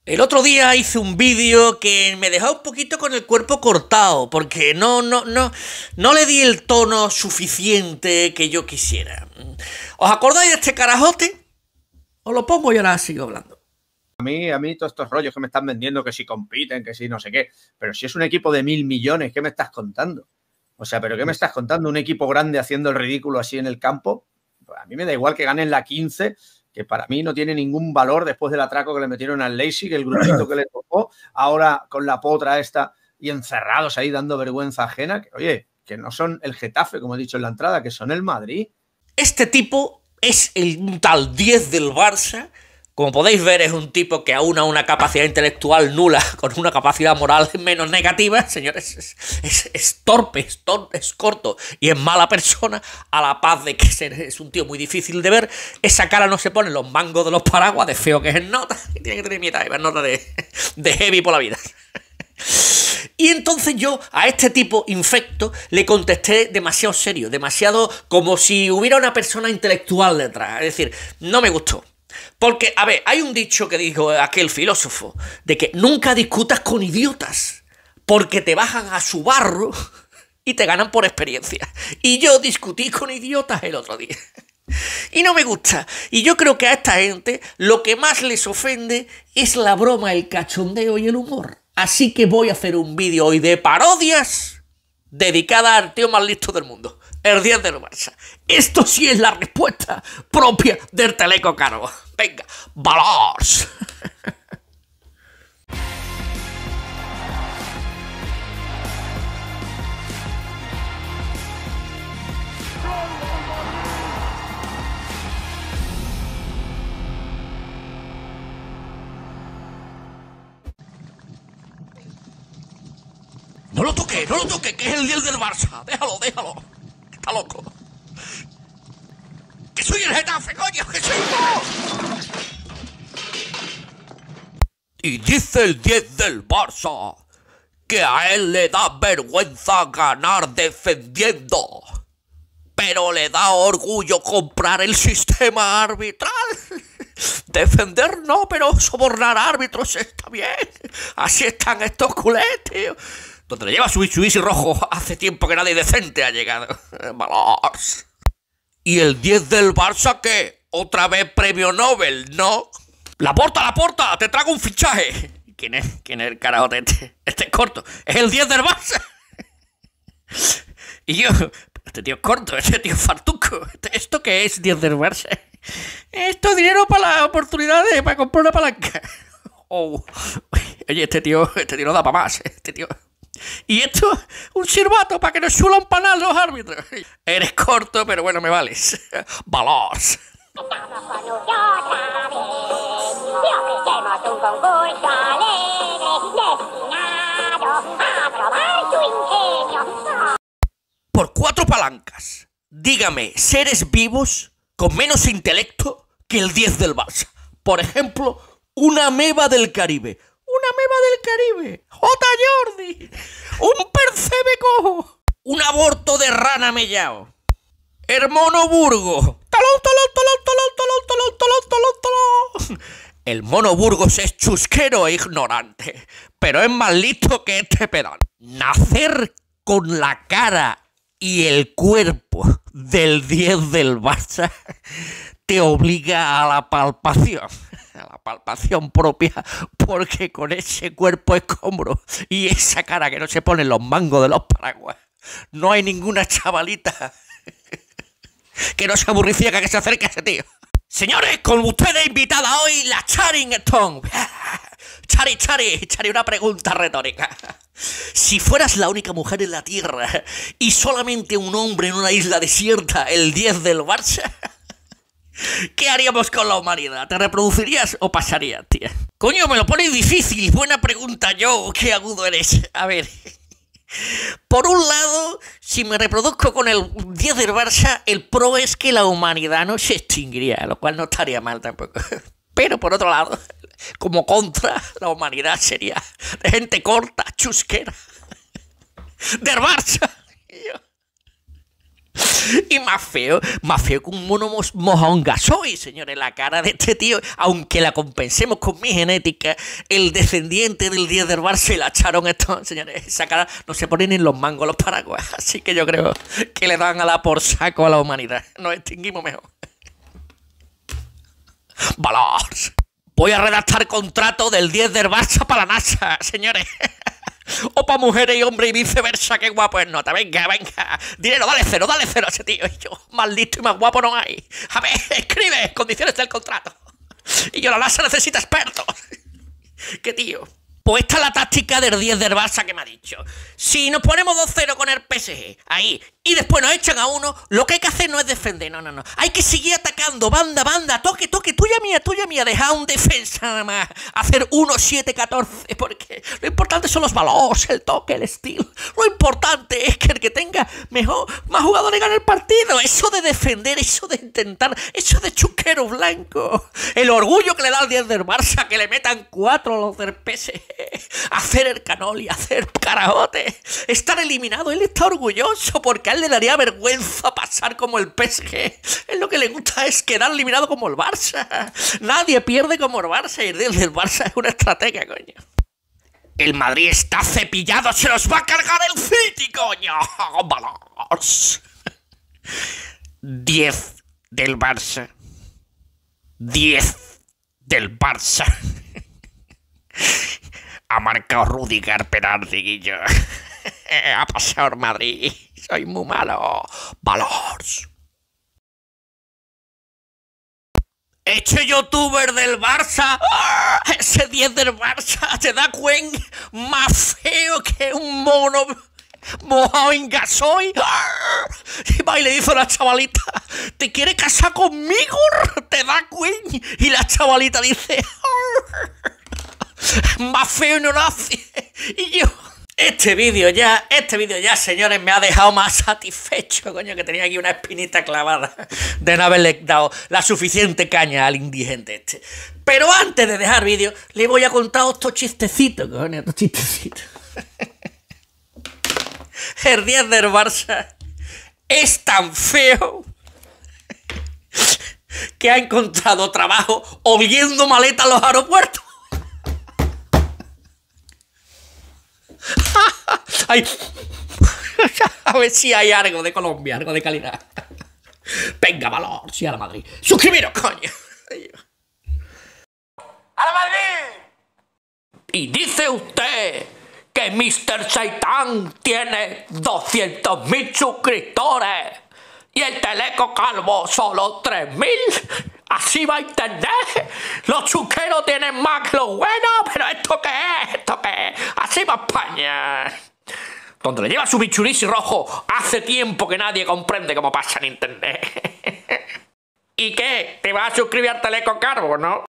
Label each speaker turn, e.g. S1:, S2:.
S1: El otro día hice un vídeo que me dejó un poquito con el cuerpo cortado, porque no le di el tono suficiente que yo quisiera. ¿Os acordáis de este carajote? Os lo pongo y ahora sigo hablando.
S2: A mí todos estos rollos que me están vendiendo, que si compiten, que si no sé qué, pero si es un equipo de 1.000 millones, ¿qué me estás contando? O sea, ¿pero qué me estás contando? ¿Un equipo grande haciendo el ridículo así en el campo? Pues a mí me da igual que ganen la 15, que para mí no tiene ningún valor después del atraco que le metieron al Leipzig, el grupito que le tocó, ahora con la potra esta y encerrados ahí dando vergüenza ajena, que oye, que no son el Getafe, como he dicho en la entrada, que son el Madrid.
S1: Este tipo es un tal 10 del Barça. Como podéis ver, es un tipo que aúna una capacidad intelectual nula con una capacidad moral menos negativa. Señores, es torpe, es corto y es mala persona, a la paz de que es un tío muy difícil de ver. Esa cara no se pone en los mangos de los paraguas, de feo que es en nota. Tiene que tener mi type, nota de heavy por la vida. Y entonces yo a este tipo infecto le contesté demasiado serio, demasiado como si hubiera una persona intelectual detrás. Es decir, no me gustó. Porque, a ver, hay un dicho que dijo aquel filósofo, de que nunca discutas con idiotas, porque te bajan a su barro y te ganan por experiencia. Y yo discutí con idiotas el otro día. Y no me gusta. Y yo creo que a esta gente lo que más les ofende es la broma, el cachondeo y el humor. Así que voy a hacer un vídeo hoy de parodias dedicada al tío más listo del mundo, el 10 del Barça. Esto sí es la respuesta propia del Teleco Caro. Venga, ¡valors! No lo toque, que es el 10 del Barça. Déjalo, que está loco. Que soy el Getafe, coño, que soy yo. Y dice el 10 del Barça que a él le da vergüenza ganar defendiendo, pero le da orgullo comprar el sistema arbitral. Defender no, pero sobornar árbitros está bien. Así están estos culés, tío. Donde le lleva su Mitsubishi rojo hace tiempo que nadie decente ha llegado. Malos. ¿Y el 10 del Barça qué? ¿Otra vez premio Nobel, no? ¡La porta! ¡Te traigo un fichaje! ¿Quién es el carajote este? Este es corto. Es el 10 del Barça. Y yo, este tío es corto, este tío es fartuco. ¿Esto qué es 10 del Barça? Esto es dinero para las oportunidades, para comprar una palanca. Oh. Oye, este tío no da para más. Este tío... Y esto, un silbato para que nos suelan panar los árbitros. Eres corto, pero bueno, me vales. ¡Valors!
S3: Estamos con otra vez y ofrecemos un concurso alegre destinado a probar tu ingenio.
S1: Por 4 palancas, dígame seres vivos con menos intelecto que el 10 del Barça. Por ejemplo, una ameba del Caribe. ¡Una ameba del Caribe! ¡J. Jordi! ¡Un percebe cojo! ¡Un aborto de rana mellao! ¡El Burgos! El Mono Burgos es chusquero e ignorante, pero es más listo que este pedón. Nacer con la cara y el cuerpo del 10 del Barça te obliga a la palpación propia, porque con ese cuerpo escombro y esa cara que no se pone en los mangos de los paraguas, no hay ninguna chavalita que no se aburriciega que se acerque a ese tío. Señores, con ustedes invitada hoy la Charing Stone. Chari, una pregunta retórica. Si fueras la única mujer en la Tierra y solamente un hombre en una isla desierta, el 10 del Barça, ¿qué haríamos con la humanidad? ¿Te reproducirías o pasarías, tía? Coño, me lo pone difícil. Buena pregunta, yo. Qué agudo eres. A ver. Por un lado, si me reproduzco con el 10 del Barça, el pro es que la humanidad no se extinguiría, lo cual no estaría mal tampoco. Pero por otro lado, como contra, la humanidad sería de gente corta, chusquera, del Barça. Y más feo que un mono mojón gasoil, señores. La cara de este tío, aunque la compensemos con mi genética, el descendiente del 10 del Barça se la echaron esto, señores. Esa cara no se pone ni en los mangos los paraguas. Así que yo creo que le dan a la por saco a la humanidad. Nos extinguimos mejor. Valors. Voy a redactar contrato del 10 del Barça para la NASA, señores. O para mujeres y hombres y viceversa. Qué guapo es nota. Venga. Dinero, dale cero a ese tío. Y yo, más listo y más guapo no hay. A ver, escribe condiciones del contrato. Y yo, la NASA necesita expertos. ¿Qué tío? Pues esta es la táctica del 10 del Barça que me ha dicho. Si nos ponemos 2-0 con el PSG, ahí, y después nos echan a uno, lo que hay que hacer no es defender, no. Hay que seguir atacando, banda, toque, tuya mía, dejar un defensa nada más, hacer 1-7-14, porque lo importante son los valores, el toque, el estilo. Lo importante es que el que tenga más jugadores gane el partido. Eso de defender, eso de intentar, eso de chuquero blanco. El orgullo que le da al 10 del Barça, que le metan 4 a los del PSG. Hacer el canoli, hacer carajote, estar eliminado. Él está orgulloso porque a él le daría vergüenza pasar como el PSG. Él lo que le gusta es quedar eliminado como el Barça. Nadie pierde como el Barça y el del Barça es una estrategia, coño. El Madrid está cepillado, se los va a cargar el City, coño. Valors. 10 del Barça. 10 del Barça. Ha marcado Rudiger penalti, Guillo. Ha pasado el Madrid. Soy muy malo. Valors. Este youtuber del Barça, ese 10 del Barça, te da cuenta más feo que un mono mojado en gasoil. Y va y le dice a la chavalita, ¿te quieres casar conmigo? Te da cuenta. Y la chavalita dice, más feo no nace. Y yo, este vídeo ya, señores, me ha dejado más satisfecho, coño, que tenía aquí una espinita clavada de no haberle dado la suficiente caña al indigente este. Pero antes de dejar vídeo, le voy a contar estos chistecitos, coño, estos chistecitos. El 10 del Barça es tan feo que ha encontrado trabajo oliendo maletas a los aeropuertos. Ay, a ver si hay algo de Colombia, algo de calidad. Venga, Valors, sí, a la Madrid. ¡Suscribiros, coño! ¡A la Madrid! Y dice usted que Mr. Seitan tiene 200.000 suscriptores y el Teleco Calvo solo 3.000. Así va internet. Los chuqueros tienen más que los buenos. Pero ¿esto qué es? ¿Esto qué es? Así va España. Donde le lleva su bichurisi rojo, hace tiempo que nadie comprende cómo pasa en internet. ¿Y qué? ¿Te vas a suscribir al Teleco Calvo, no?